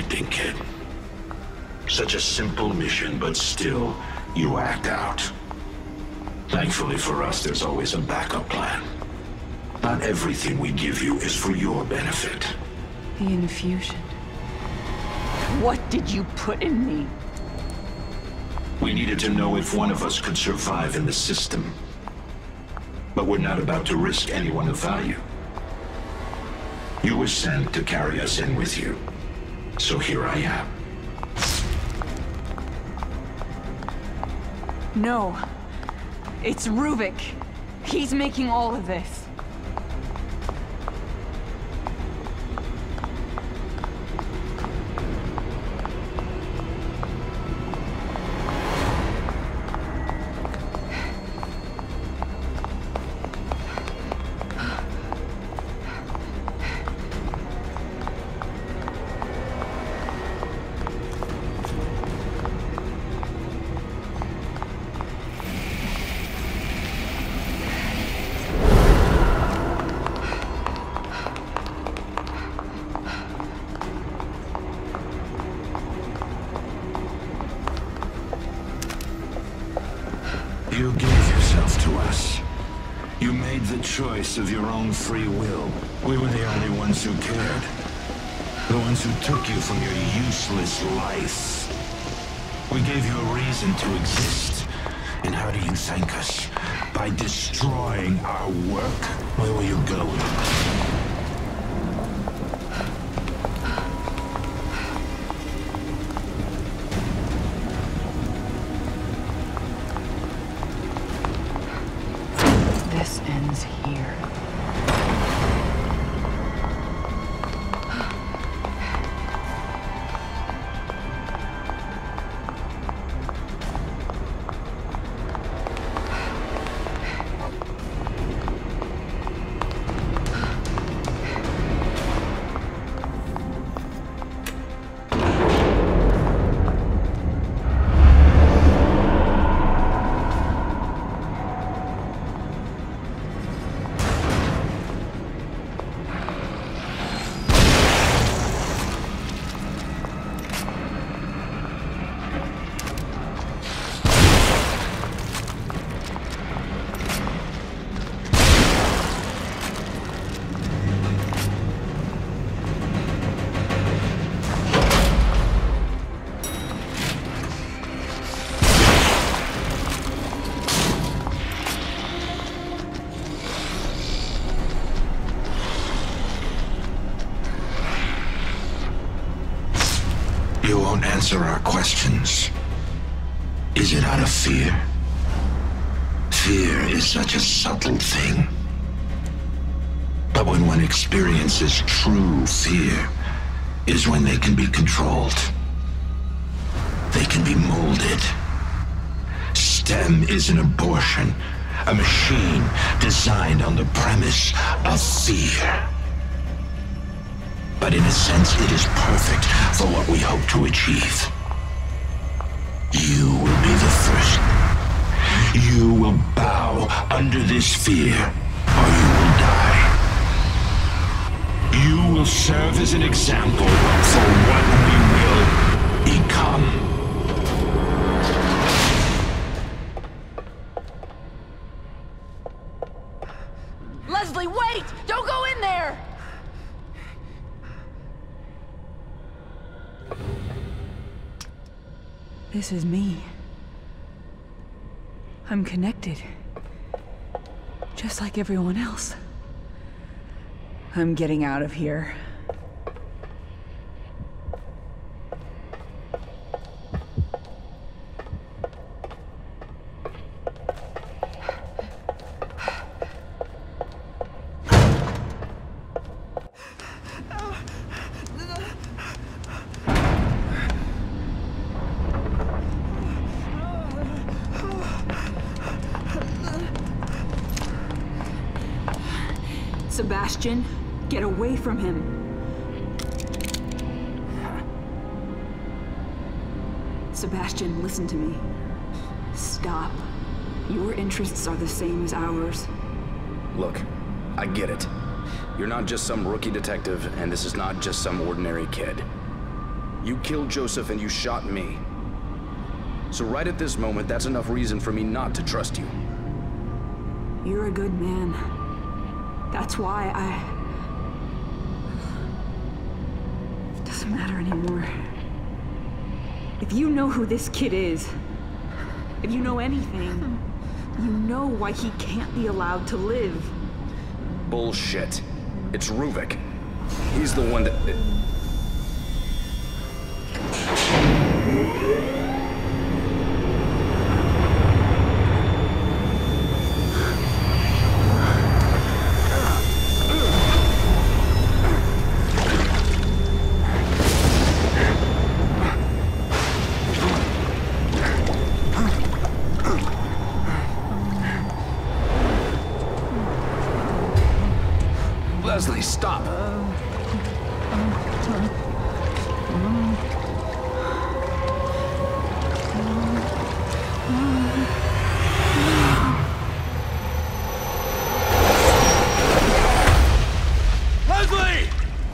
acting, kid. Such a simple mission, but still, you act out. Thankfully for us, there's always a backup plan. Not everything we give you is for your benefit. The infusion. What did you put in me? We needed to know if one of us could survive in the system. But we're not about to risk anyone of value. You were sent to carry us in with you. So here I am. No. It's Ruvik. He's making all of this. You gave yourself to us. You made the choice of your own free will. We were the only ones who cared. The ones who took you from your useless life. We gave you a reason to exist. And how do you thank us? By destroying our work? Where were you going? This ends here. You won't answer our questions. Is it out of fear? Fear is such a subtle thing. But when one experiences true fear, is when they can be controlled. They can be molded. STEM is an abortion, a machine designed on the premise of fear. But in a sense, it is perfect for what we hope to achieve. You will be the first. You will bow under this fear, or you will die. You will serve as an example for what we will become. Leslie, wait! Don't go in there! This is me. I'm connected. Just like everyone else. I'm getting out of here. Sebastian, get away from him. Sebastian, listen to me. Stop. Your interests are the same as ours. Look, I get it. You're not just some rookie detective, and this is not just some ordinary kid. You killed Joseph and you shot me. So right at this moment, that's enough reason for me not to trust you. You're a good man. That's why It doesn't matter anymore. If you know who this kid is, if you know anything, you know why he can't be allowed to live. Bullshit. It's Ruvik. He's the one that... Leslie, stop! Leslie!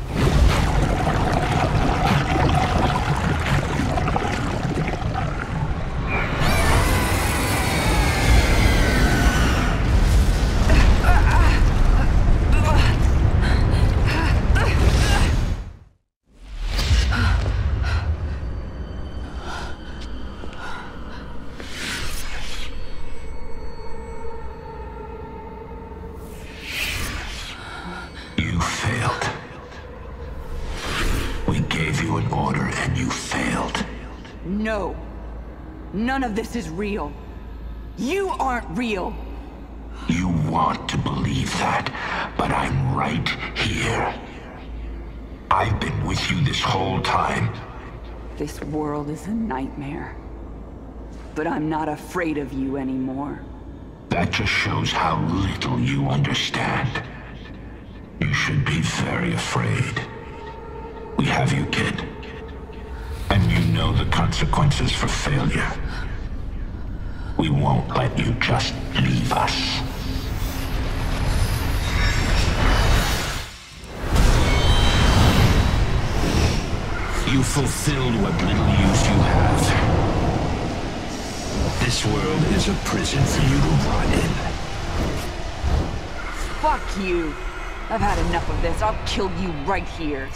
You failed. We gave you an order and you failed. No. None of this is real. You aren't real. You want to believe that, but I'm right here. I've been with you this whole time. This world is a nightmare. But I'm not afraid of you anymore. That just shows how little you understand. You should be very afraid. We have you, kid. And you know the consequences for failure. We won't let you just leave us. You fulfilled what little use you have. This world is a prison for you to rot in. Fuck you. I've had enough of this. I'll kill you right here.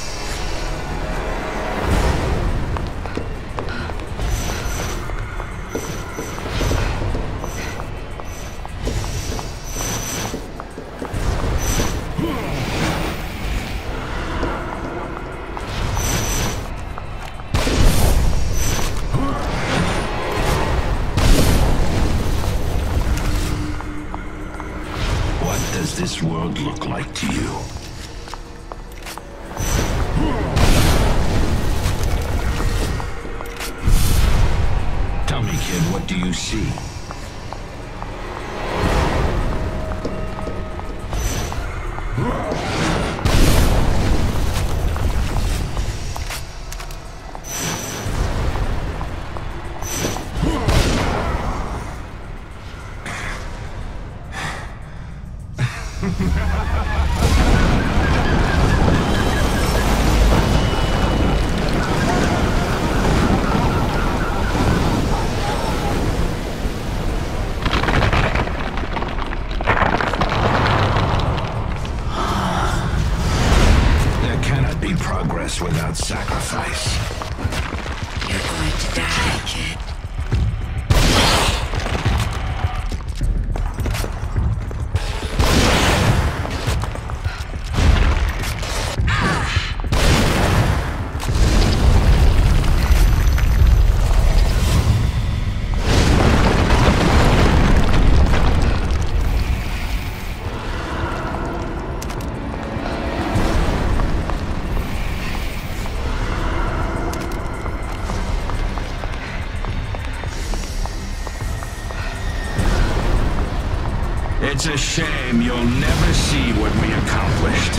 What does this world look like to you? Tell me, kid, what do you see? Progress without sacrifice. You're going to die, kid. It's a shame you'll never see what we accomplished.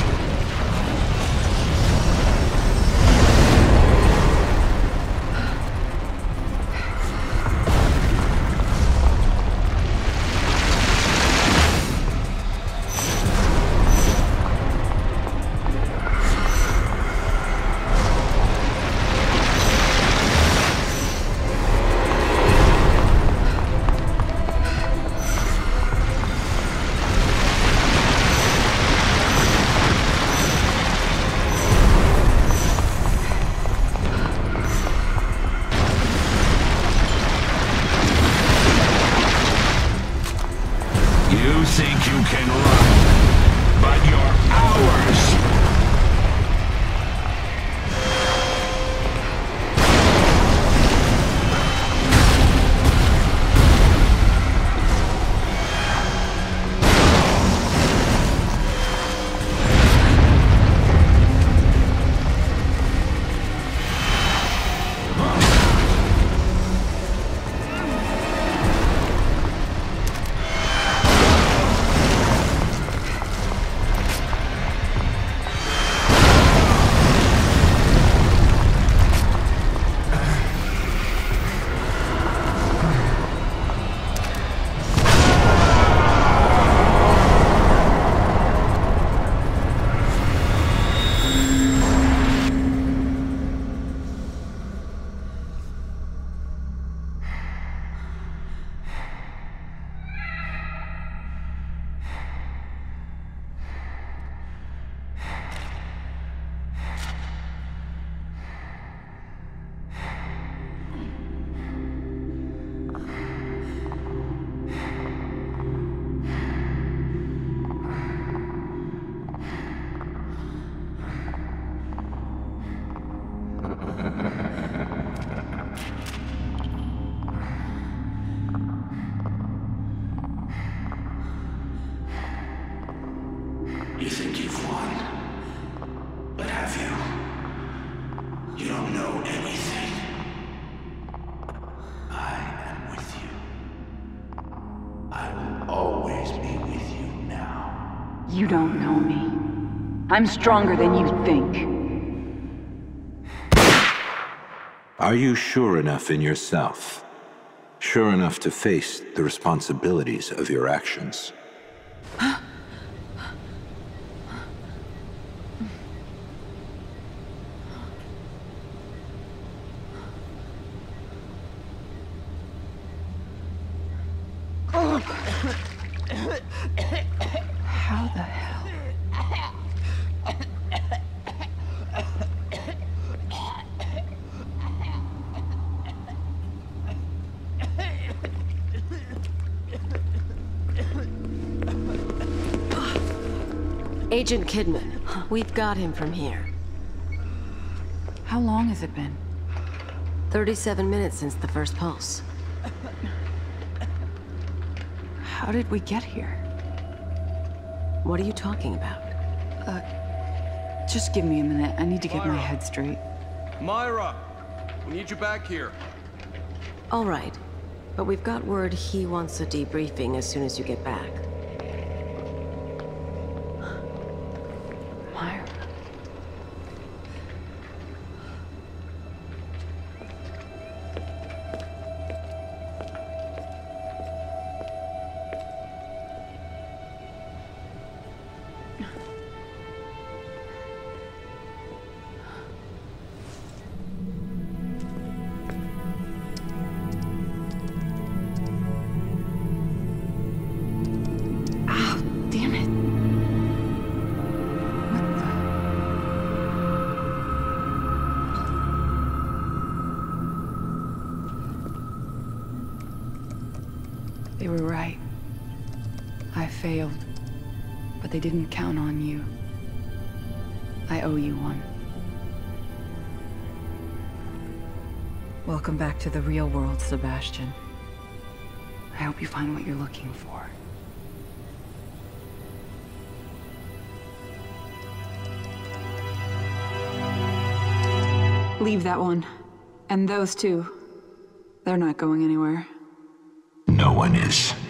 You don't know me. I'm stronger than you think. Are you sure enough in yourself? Sure enough to face the responsibilities of your actions? How the hell? Agent Kidman, we've got him from here. How long has it been? 37 minutes since the first pulse. How did we get here? What are you talking about? Just give me a minute. I need to get my head straight. Myra! We need you back here. All right. But we've got word he wants a debriefing as soon as you get back. Myra. They were right. I failed. But they didn't count on you. I owe you one. Welcome back to the real world, Sebastian. I hope you find what you're looking for. Leave that one. And those two. They're not going anywhere. No one is.